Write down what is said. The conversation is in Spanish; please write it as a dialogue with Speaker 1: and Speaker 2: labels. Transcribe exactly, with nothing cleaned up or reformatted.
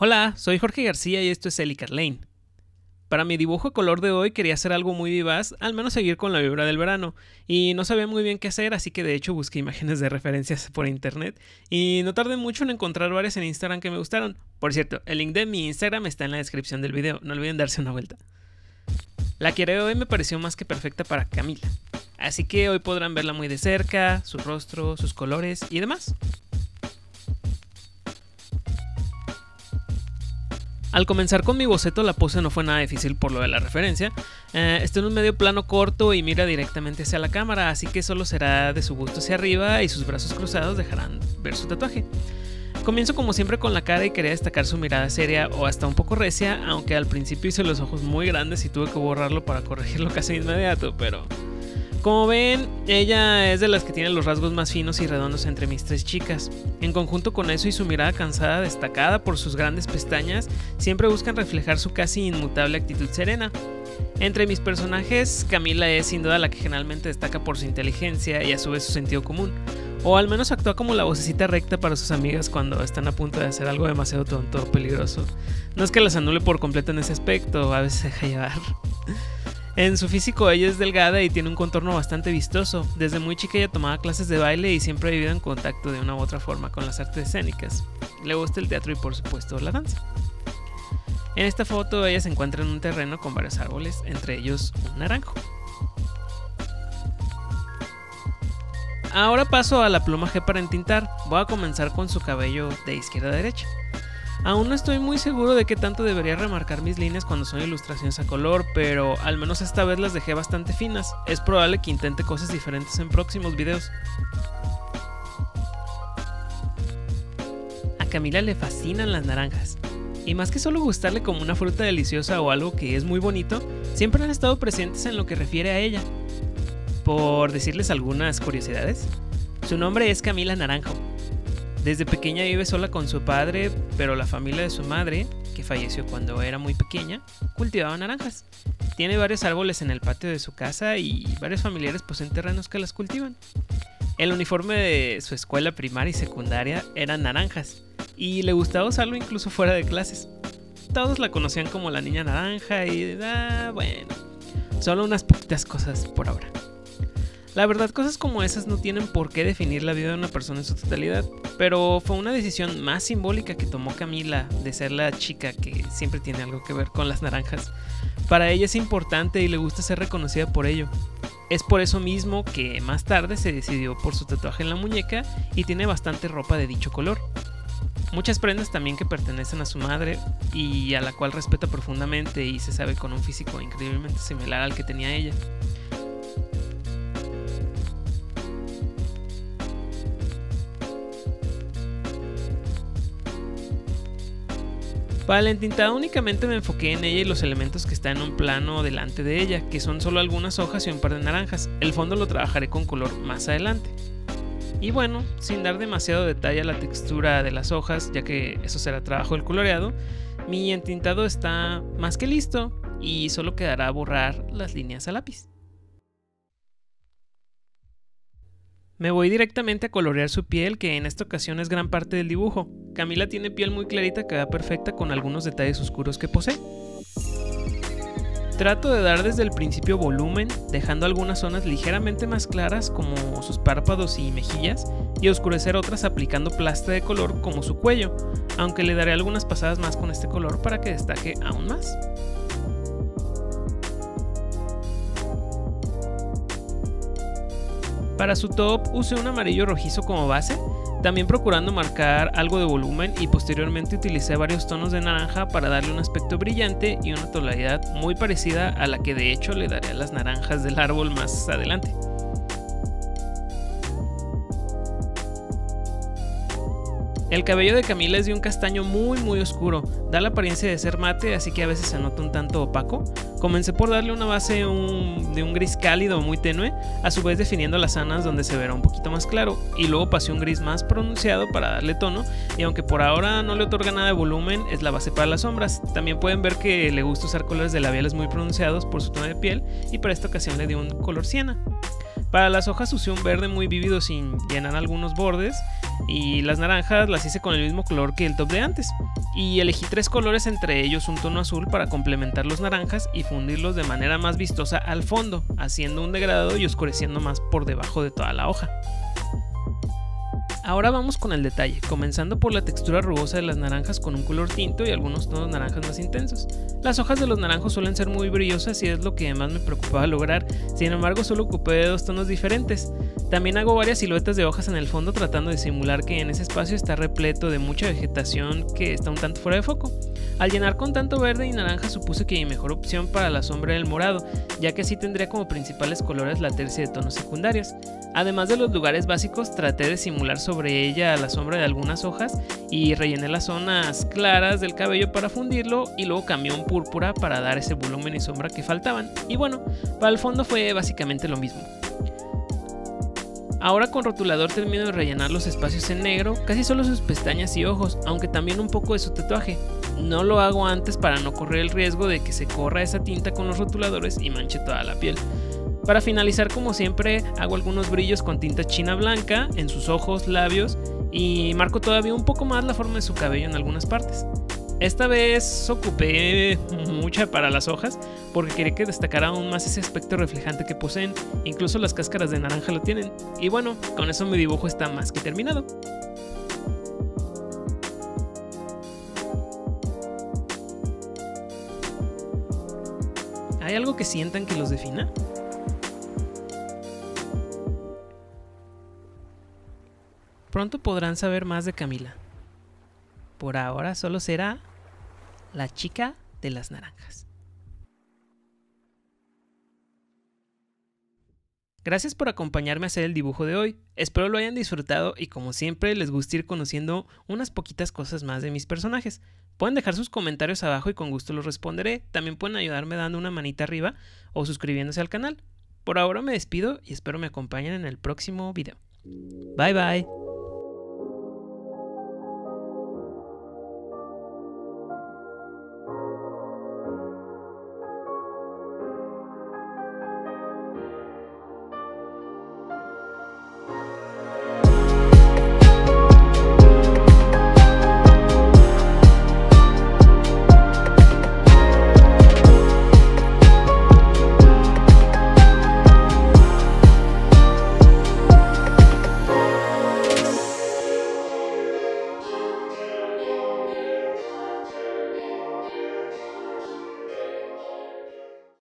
Speaker 1: Hola, soy Jorge García y esto es Ellie Lane. Para mi dibujo a color de hoy quería hacer algo muy vivaz, al menos seguir con la vibra del verano, y no sabía muy bien qué hacer, así que de hecho busqué imágenes de referencias por internet, y no tardé mucho en encontrar varias en Instagram que me gustaron. Por cierto, el link de mi Instagram está en la descripción del video, no olviden darse una vuelta. La que haré hoy me pareció más que perfecta para Camila, así que hoy podrán verla muy de cerca, su rostro, sus colores y demás. Al comenzar con mi boceto la pose no fue nada difícil por lo de la referencia. Eh, está en un medio plano corto y mira directamente hacia la cámara, así que solo será de su busto hacia arriba y sus brazos cruzados dejarán ver su tatuaje. Comienzo como siempre con la cara y quería destacar su mirada seria o hasta un poco recia, aunque al principio hice los ojos muy grandes y tuve que borrarlo para corregirlo casi de inmediato, pero... Como ven, ella es de las que tiene los rasgos más finos y redondos entre mis tres chicas. En conjunto con eso y su mirada cansada destacada por sus grandes pestañas, siempre buscan reflejar su casi inmutable actitud serena. Entre mis personajes, Camila es sin duda la que generalmente destaca por su inteligencia y a su vez su sentido común, o al menos actúa como la vocecita recta para sus amigas cuando están a punto de hacer algo demasiado tonto o peligroso. No es que las anule por completo en ese aspecto, a veces se deja llevar. En su físico ella es delgada y tiene un contorno bastante vistoso. Desde muy chica ella tomaba clases de baile y siempre ha vivido en contacto de una u otra forma con las artes escénicas. Le gusta el teatro y por supuesto la danza. En esta foto ella se encuentra en un terreno con varios árboles, entre ellos un naranjo. Ahora paso a la pluma G para entintar. Voy a comenzar con su cabello de izquierda a derecha. Aún no estoy muy seguro de qué tanto debería remarcar mis líneas cuando son ilustraciones a color, pero al menos esta vez las dejé bastante finas. Es probable que intente cosas diferentes en próximos videos. A Camila le fascinan las naranjas. Y más que solo gustarle como una fruta deliciosa o algo que es muy bonito, siempre han estado presentes en lo que refiere a ella. Por decirles algunas curiosidades, su nombre es Camila Naranjo. Desde pequeña vive sola con su padre, pero la familia de su madre, que falleció cuando era muy pequeña, cultivaba naranjas. Tiene varios árboles en el patio de su casa y varios familiares poseen terrenos que las cultivan. El uniforme de su escuela primaria y secundaria eran naranjas, y le gustaba usarlo incluso fuera de clases. Todos la conocían como la niña naranja y, ah, bueno, solo unas poquitas cosas por ahora. La verdad, cosas como esas no tienen por qué definir la vida de una persona en su totalidad, pero fue una decisión más simbólica que tomó Camila de ser la chica que siempre tiene algo que ver con las naranjas. Para ella es importante y le gusta ser reconocida por ello. Es por eso mismo que más tarde se decidió por su tatuaje en la muñeca y tiene bastante ropa de dicho color. Muchas prendas también que pertenecen a su madre y a la cual respeta profundamente y se sabe con un físico increíblemente similar al que tenía ella. Para la entintada únicamente me enfoqué en ella y los elementos que están en un plano delante de ella, que son solo algunas hojas y un par de naranjas. El fondo lo trabajaré con color más adelante. Y bueno, sin dar demasiado detalle a la textura de las hojas, ya que eso será trabajo del coloreado, mi entintado está más que listo y solo quedará borrar las líneas a lápiz. Me voy directamente a colorear su piel, que en esta ocasión es gran parte del dibujo. Camila tiene piel muy clarita que va perfecta con algunos detalles oscuros que posee. Trato de dar desde el principio volumen, dejando algunas zonas ligeramente más claras como sus párpados y mejillas, y oscurecer otras aplicando plasta de color como su cuello, aunque le daré algunas pasadas más con este color para que destaque aún más. Para su top usé un amarillo rojizo como base, también procurando marcar algo de volumen, y posteriormente utilicé varios tonos de naranja para darle un aspecto brillante y una tonalidad muy parecida a la que de hecho le daré a las naranjas del árbol más adelante. El cabello de Camila es de un castaño muy muy oscuro, da la apariencia de ser mate, así que a veces se nota un tanto opaco. Comencé por darle una base un, de un gris cálido muy tenue, a su vez definiendo las zonas donde se verá un poquito más claro, y luego pasé un gris más pronunciado para darle tono, y aunque por ahora no le otorga nada de volumen, es la base para las sombras. También pueden ver que le gusta usar colores de labiales muy pronunciados por su tono de piel, y para esta ocasión le di un color siena. Para las hojas usé un verde muy vívido sin llenar algunos bordes, y las naranjas las hice con el mismo color que el top de antes. Y elegí tres colores, entre ellos un tono azul, para complementar los naranjas y fundirlos de manera más vistosa al fondo, haciendo un degradado y oscureciendo más por debajo de toda la hoja. Ahora vamos con el detalle, comenzando por la textura rugosa de las naranjas con un color tinto y algunos tonos naranjas más intensos. Las hojas de los naranjos suelen ser muy brillosas y es lo que más me preocupaba lograr, sin embargo solo ocupé dos tonos diferentes. También hago varias siluetas de hojas en el fondo tratando de simular que en ese espacio está repleto de mucha vegetación que está un tanto fuera de foco. Al llenar con tanto verde y naranja supuse que mi mejor opción para la sombra era el morado, ya que así tendría como principales colores la tercia de tonos secundarios. Además de los lugares básicos, traté de simular sobre ella la sombra de algunas hojas y rellené las zonas claras del cabello para fundirlo, y luego cambié un púrpura para dar ese volumen y sombra que faltaban. Y bueno, para el fondo fue básicamente lo mismo. Ahora con rotulador termino de rellenar los espacios en negro, casi solo sus pestañas y ojos, aunque también un poco de su tatuaje. No lo hago antes para no correr el riesgo de que se corra esa tinta con los rotuladores y manche toda la piel. Para finalizar, como siempre, hago algunos brillos con tinta china blanca en sus ojos, labios, y marco todavía un poco más la forma de su cabello en algunas partes. Esta vez ocupé mucha para las hojas porque quería que destacara aún más ese aspecto reflejante que poseen, incluso las cáscaras de naranja lo tienen. Y bueno, con eso mi dibujo está más que terminado. ¿Hay algo que sientan que los defina? Pronto podrán saber más de Camila. Por ahora solo será la chica de las naranjas. Gracias por acompañarme a hacer el dibujo de hoy. Espero lo hayan disfrutado y, como siempre, les guste ir conociendo unas poquitas cosas más de mis personajes. Pueden dejar sus comentarios abajo y con gusto los responderé. También pueden ayudarme dando una manita arriba o suscribiéndose al canal. Por ahora me despido y espero me acompañen en el próximo video. Bye bye.